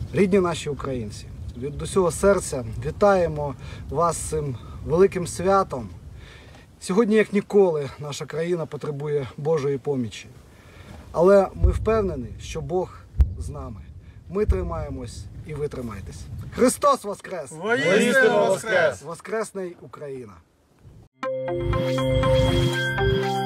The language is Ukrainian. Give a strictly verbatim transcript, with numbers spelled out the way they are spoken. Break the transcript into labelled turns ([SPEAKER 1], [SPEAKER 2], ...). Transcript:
[SPEAKER 1] Рідні наші українці, від усього серця вітаємо вас з цим великим святом. Сьогодні, як ніколи, наша країна потребує Божої помічі. Але ми впевнені, що Бог з нами. Ми тримаємось і ви тримайтесь. Христос Воскрес!
[SPEAKER 2] Воістину Воскрес!
[SPEAKER 1] Воскресне Україна!